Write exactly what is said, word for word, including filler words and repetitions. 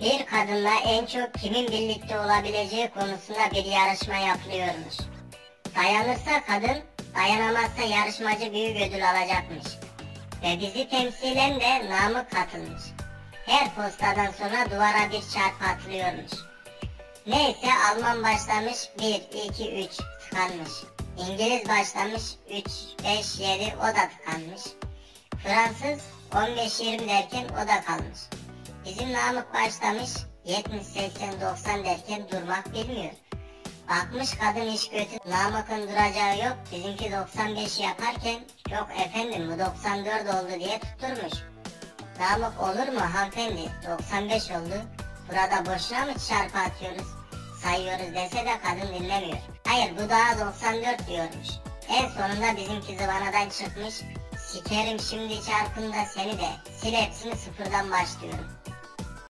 Bir kadınla en çok kimin birlikte olabileceği konusunda bir yarışma yapılıyormuş. Dayanırsa kadın, dayanamazsa yarışmacı büyük ödül alacakmış. Ve bizi temsilen de Namık katılmış. Her postadan sonra duvara bir çarpı atılıyormuş. Neyse Alman başlamış bir, iki, üç tıkanmış. İngiliz başlamış üç, beş, yedi o da tıkanmış. Fransız on beş, yirmi derken o da kalmış. Bizim Namık başlamış yetmiş, seksen, doksan derken durmak bilmiyor. Bakmış kadın iş kötü, Namık'ın duracağı yok, bizimki doksan beş yaparken yok efendim bu doksan dört oldu diye tutturmuş. Namık olur mu hanımefendi, doksan beş oldu, burada boşuna mı çarpı atıyoruz, sayıyoruz dese de kadın dinlemiyor. Hayır bu daha doksan dört diyormuş. En sonunda bizimki zıvanadan çıkmış, sikerim şimdi çarpında seni de, sil hepsini sıfırdan başlıyorum.